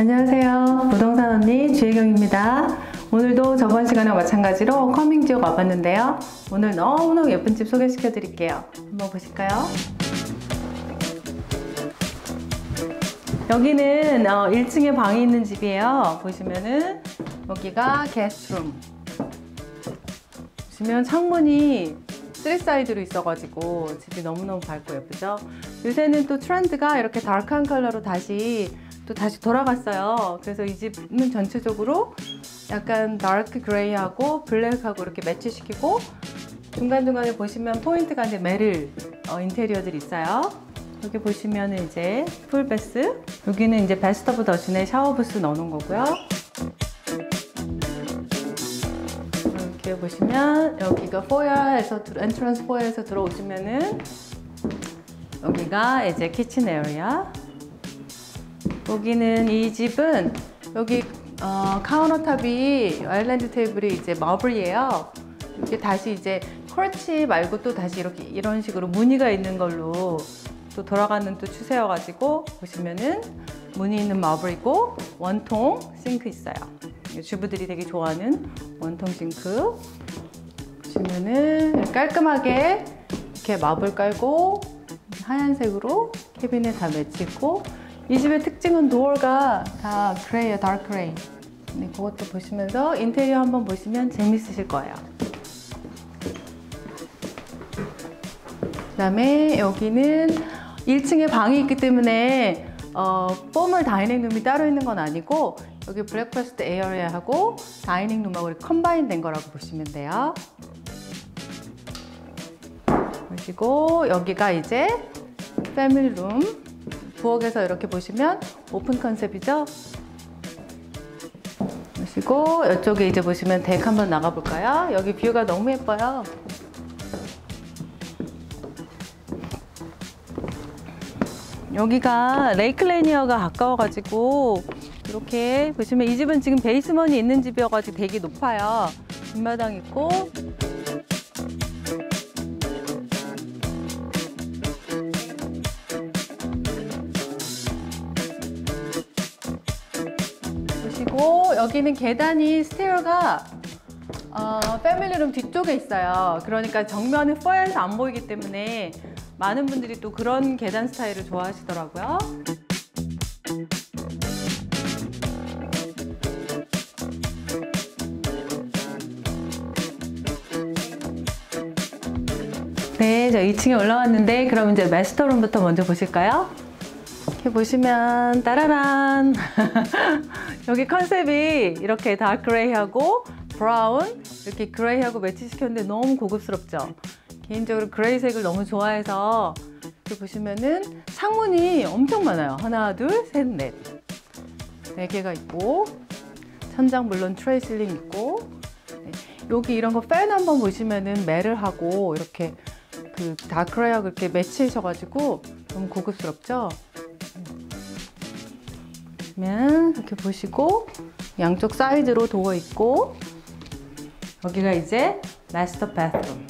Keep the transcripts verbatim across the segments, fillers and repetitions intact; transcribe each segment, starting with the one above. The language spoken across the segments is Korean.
안녕하세요. 부동산 언니 주혜경입니다. 오늘도 저번 시간에 마찬가지로 커밍 지역 와봤는데요. 오늘 너무너무 예쁜 집 소개시켜 드릴게요. 한번 보실까요? 여기는 어, 일 층에 방이 있는 집이에요. 보시면은 여기가 게스트룸. 보시면 창문이 쓰리 사이드로 있어가지고 집이 너무너무 밝고 예쁘죠? 요새는 또 트렌드가 이렇게 다크한 컬러로 다시 또 다시 돌아갔어요. 그래서 이 집은 전체적으로 약간 다크 그레이하고 블랙하고 이렇게 매치시키고 중간중간에 보시면 포인트가 이제 메릴 어, 인테리어들이 있어요. 여기 보시면 이제 풀베스, 여기는 이제 베스터브 대신에 샤워부스 넣어놓은 거고요. 이렇게 보시면 여기가 포여에서 엔트런스 포여에서 들어오시면은 여기가 이제 키친 에어리아. 여기는 이 집은 여기 어, 카운터탑이 아일랜드 테이블이 이제 마블이에요. 이게 다시 이제 컬치 말고 또 다시 이렇게 이런 식으로 무늬가 있는 걸로 또 돌아가는 또 추세여가지고 보시면은 무늬 있는 마블이고 원통 싱크 있어요. 주부들이 되게 좋아하는 원통 싱크. 보시면은 깔끔하게 이렇게 마블 깔고 하얀색으로 캐비넷 다 매치고, 이 집의 특징은 도어가 다 그레이예요, 다크 그레이. 네, 그것도 보시면서 인테리어 한번 보시면 재밌으실 거예요. 그 다음에 여기는 일 층에 방이 있기 때문에 어, 포멀 다이닝룸이 따로 있는 건 아니고 여기 브렉퍼스트 에어리아하고 다이닝룸하고 컴바인 된 거라고 보시면 돼요. 보시고 여기가 이제 패밀리룸. 부엌에서 이렇게 보시면 오픈 컨셉이죠. 보시고 이쪽에 이제 보시면 덱 한번 나가 볼까요? 여기 뷰가 너무 예뻐요. 여기가 레이크 레니어가 가까워가지고 이렇게 보시면 이 집은 지금 베이스먼이 있는 집이어가지고 되게 높아요. 뒷마당 있고 보시고 여기는 계단이 스테어가 어, 패밀리룸 뒤쪽에 있어요. 그러니까 정면은 포여에서 안 보이기 때문에 많은 분들이 또 그런 계단 스타일을 좋아하시더라고요. 네, 저 이 층에 올라왔는데 그럼 이제 마스터룸부터 먼저 보실까요? 이렇게 보시면 따라란 여기 컨셉이 이렇게 다크 그레이하고 브라운 이렇게 그레이하고 매치시켰는데 너무 고급스럽죠? 개인적으로 그레이색을 너무 좋아해서 이렇게 보시면은 창문이 엄청 많아요. 하나, 둘, 셋, 넷. 네 개가 있고 천장 물론 트레이 실링 있고, 네. 여기 이런 거 팬 한번 보시면은 메를하고 이렇게 그 다크레이하고 이렇게 매치하셔가지고 너무 고급스럽죠? 보시면 이렇게 보시고 양쪽 사이드로 도어 있고 여기가 이제 마스터 바스룸.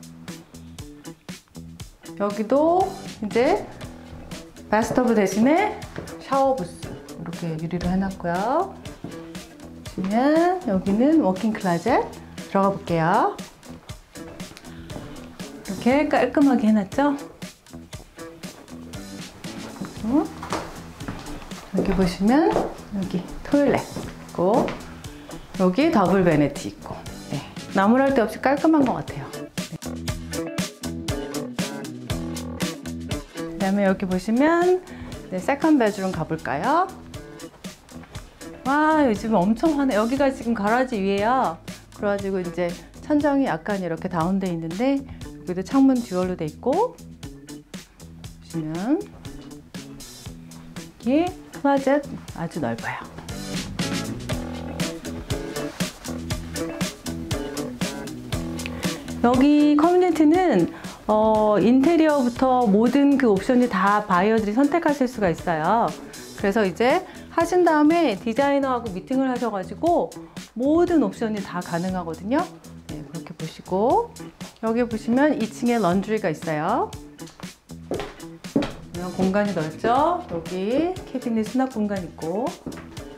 여기도 이제 바스터브 대신에 샤워부스 이렇게 유리로 해놨고요. 보시면 여기는 워킹 클로젯 들어가 볼게요. 이렇게 깔끔하게 해놨죠? 어? 여기 보시면 여기 토일렛 있고 여기 더블 베네티 있고, 네. 나무랄 데 없이 깔끔한 것 같아요. 그 다음에 여기 보시면 네, 세컨 베드룸 가볼까요? 와, 이 집은 엄청 환해. 여기가 지금 가라지 위에요. 그래가지고 이제 천장이 약간 이렇게 다운돼 있는데 여기도 창문 듀얼로 돼 있고, 보시면 여기 클로젯 아주 넓어요. 여기 커뮤니티는 어, 인테리어부터 모든 그 옵션이 다 바이어들이 선택하실 수가 있어요. 그래서 이제 하신 다음에 디자이너하고 미팅을 하셔가지고 모든 옵션이 다 가능하거든요. 네, 그렇게 보시고 여기 보시면 이 층에 런드리가 있어요. 공간이 넓죠? 여기 캐비닛 수납 공간 있고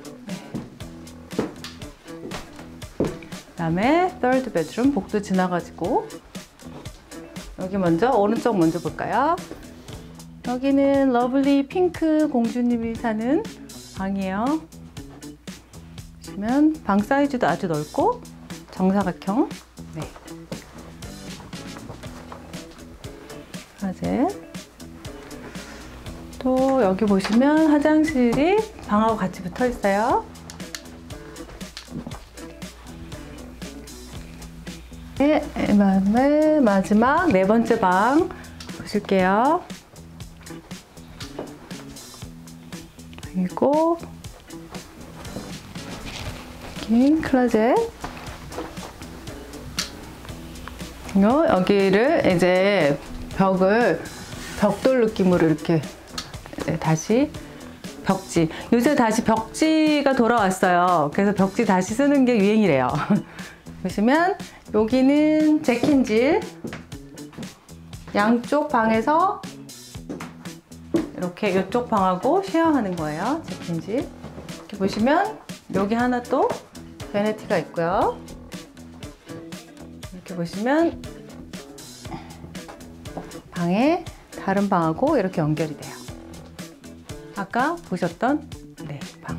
그다음에 third bedroom 복도 지나가지고 여기 먼저 오른쪽 먼저 볼까요? 여기는 러블리 핑크 공주님이 사는 방이에요. 보시면 방 사이즈도 아주 넓고 정사각형. 네. 클로젯. 또 여기 보시면 화장실이 방하고 같이 붙어 있어요. 네, 마지막 네 번째 방 보실게요. 그리고 여기 클로젯. 여기를 이제 벽을 벽돌 느낌으로 이렇게 다시 벽지. 요새 다시 벽지가 돌아왔어요. 그래서 벽지 다시 쓰는 게 유행이래요. 보시면 여기는 잭힌질. 양쪽 방에서 이렇게 이쪽 방하고 쉐어하는 거예요. 잭힌질. 이렇게 보시면 여기 하나 또 베네티가 있고요. 이렇게 보시면 방에 다른 방하고 이렇게 연결이 돼요. 아까 보셨던 네, 방.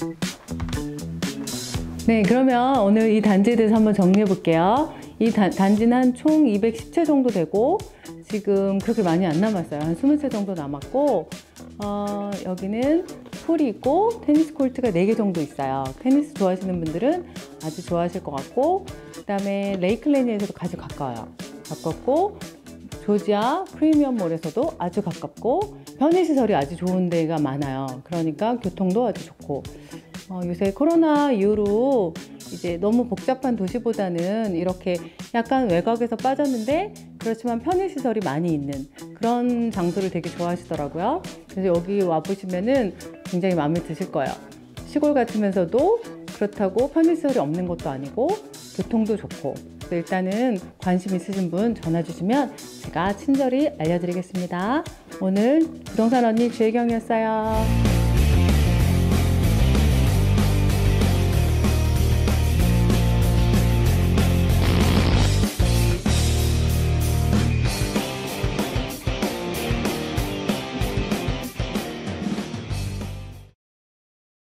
네, 그러면 오늘 이 단지에 대해서 한번 정리해 볼게요. 이 단, 단지는 한 총 이백십 채 정도 되고 지금 그렇게 많이 안 남았어요. 한 이십 채 정도 남았고 어, 여기는 풀이 있고 테니스 코트가 네 개 정도 있어요. 테니스 좋아하시는 분들은 아주 좋아하실 것 같고 그 다음에 레이클레니에서도 아주 가까워요. 가깝고 조지아 프리미엄몰에서도 아주 가깝고 편의시설이 아주 좋은 데가 많아요. 그러니까 교통도 아주 좋고 어, 요새 코로나 이후로 이제 너무 복잡한 도시보다는 이렇게 약간 외곽에서 빠졌는데 그렇지만 편의시설이 많이 있는 그런 장소를 되게 좋아하시더라고요. 그래서 여기 와보시면은 굉장히 마음에 드실 거예요. 시골 같으면서도 그렇다고 편의시설이 없는 것도 아니고 교통도 좋고 일단은 관심 있으신 분 전화 주시면 제가 친절히 알려드리겠습니다. 오늘 부동산 언니 주혜경이었어요.